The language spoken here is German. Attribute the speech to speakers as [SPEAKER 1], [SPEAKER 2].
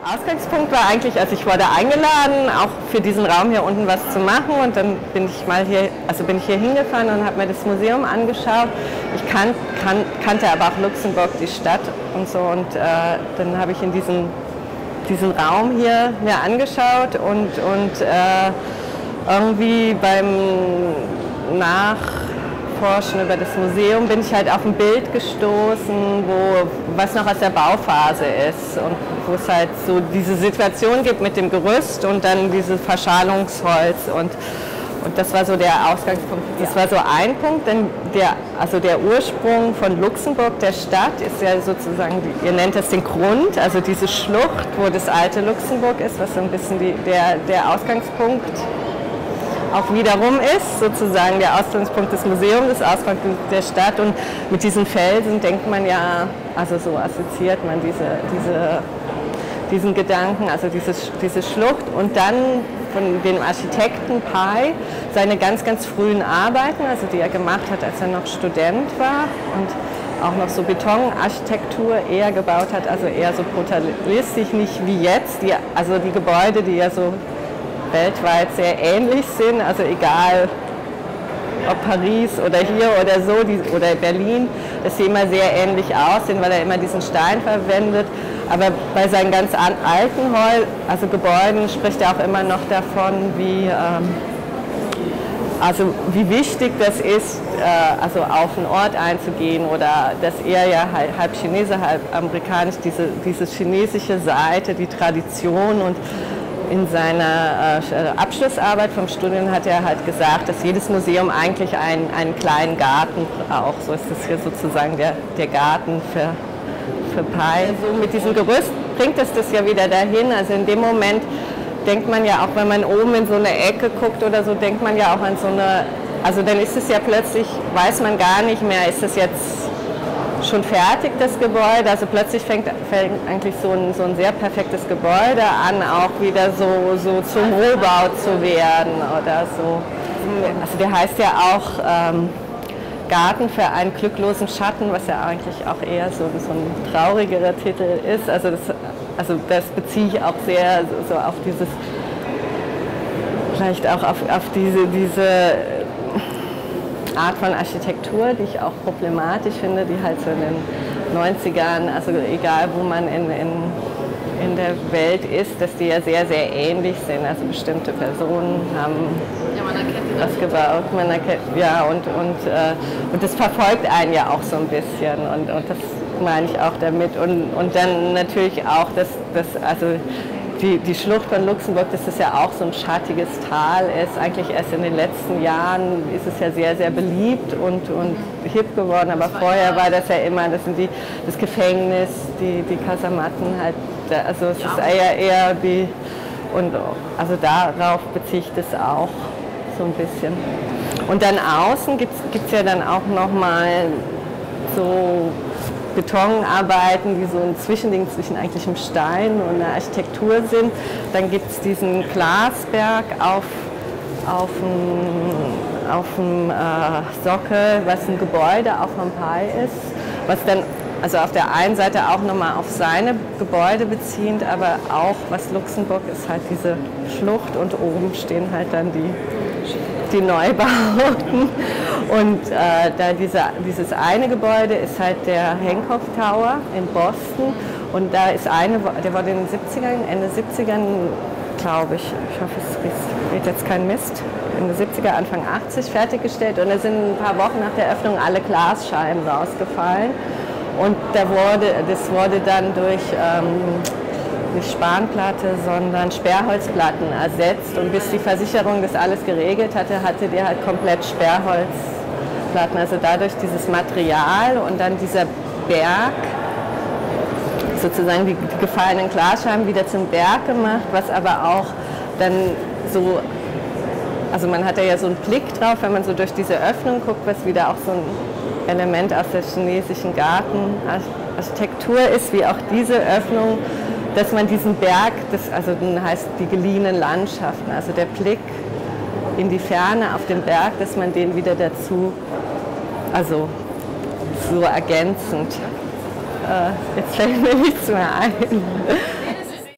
[SPEAKER 1] Ausgangspunkt war eigentlich, also ich wurde eingeladen, auch für diesen Raum hier unten was zu machen, und dann bin ich hier hingefahren und habe mir das Museum angeschaut. Ich kannte aber auch Luxemburg, die Stadt und so, und dann habe ich in diesen Raum hier mir angeschaut und irgendwie beim Nachforschen über das Museum bin ich halt auf ein Bild gestoßen, was noch aus der Bauphase ist und wo es halt so diese Situation gibt mit dem Gerüst und dann dieses Verschalungsholz, und das war so der Ausgangspunkt. Das war so ein Punkt, denn der Ursprung von Luxemburg, der Stadt, ist ja sozusagen, ihr nennt das den Grund, also diese Schlucht, wo das alte Luxemburg ist, was so ein bisschen der Ausgangspunkt auch wiederum ist, sozusagen der Ausgangspunkt des Museums, das Ausgangspunkt der Stadt, und mit diesen Felsen denkt man ja, also so assoziiert man diesen Gedanken, also diese Schlucht, und dann von dem Architekten Pei seine ganz, ganz frühen Arbeiten, also die er gemacht hat, als er noch Student war und auch noch so Betonarchitektur eher gebaut hat, also eher so brutalistisch, nicht wie jetzt, also die Gebäude, die ja so weltweit sehr ähnlich sind, also egal ob Paris oder hier oder so, oder Berlin, dass sie immer sehr ähnlich aussehen, weil er immer diesen Stein verwendet. Aber bei seinen ganz alten Gebäuden spricht er auch immer noch davon, wie wichtig das ist, also auf einen Ort einzugehen, oder dass er ja halb Chinese, halb amerikanisch, diese chinesische Seite, die Tradition, und in seiner Abschlussarbeit vom Studium hat er halt gesagt, dass jedes Museum eigentlich einen kleinen Garten braucht. So ist das hier sozusagen der Garten für Pei. So mit diesem Gerüst bringt es das ja wieder dahin. Also in dem Moment denkt man ja auch, wenn man oben in so eine Ecke guckt oder so, denkt man ja auch an so eine, also dann ist es ja plötzlich, weiß man gar nicht mehr, ist es jetzt schon fertig, das Gebäude, also plötzlich fängt eigentlich so ein sehr perfektes Gebäude an, auch wieder so zum Rohbau zu werden oder so. Also der heißt ja auch Garten für einen glücklosen Schatten, was ja eigentlich auch eher so ein traurigerer Titel ist. Also das beziehe ich auch sehr so auf dieses, vielleicht auch auf diese Art von Architektur, die ich auch problematisch finde, die halt so in den 90ern, also egal wo man in der Welt ist, dass die ja sehr, sehr ähnlich sind. Also bestimmte Personen haben was gebaut, man erkennt, ja, und das verfolgt einen ja auch so ein bisschen, und das meine ich auch damit. Und dann natürlich auch, also die Schlucht von Luxemburg, dass das ja auch so ein schattiges Tal ist. Eigentlich erst in den letzten Jahren ist es ja sehr, sehr beliebt und hip geworden, aber vorher war das ja immer, das Gefängnis, die Kasematten halt, also es ist eher die, und also darauf beziehe ich das auch so ein bisschen. Und dann außen gibt es ja dann auch nochmal so Betonarbeiten, die so ein Zwischending zwischen eigentlich dem Stein und der Architektur sind. Dann gibt es diesen Glasberg auf dem Sockel, was ein Gebäude auf Pompeii ist, was dann also auf der einen Seite auch nochmal auf seine Gebäude beziehend, aber auch, was Luxemburg ist, halt diese Schlucht, und oben stehen halt dann die Neubauten. Und da dieses eine Gebäude ist halt der Hancock Tower in Boston, und da ist der wurde in den 70ern, Ende 70ern, glaube ich hoffe, es geht jetzt kein Mist, Ende 70er, Anfang 80 fertiggestellt, und da sind ein paar Wochen nach der Öffnung alle Glasscheiben rausgefallen, und das wurde dann durch nicht Spanplatte, sondern Sperrholzplatten ersetzt, und bis die Versicherung das alles geregelt hatte die halt komplett Sperrholzplatten, also dadurch dieses Material und dann dieser Berg, sozusagen die gefallenen Glasscheiben wieder zum Berg gemacht, was aber auch dann so, also man hat ja so einen Blick drauf, wenn man so durch diese Öffnung guckt, was wieder auch so ein Element aus der chinesischen Gartenarchitektur ist, wie auch diese Öffnung, dass man diesen Berg, also dann heißt die geliehenen Landschaften, also der Blick in die Ferne auf den Berg, dass man den wieder dazu, also so ergänzend, jetzt fällt mir nichts mehr ein.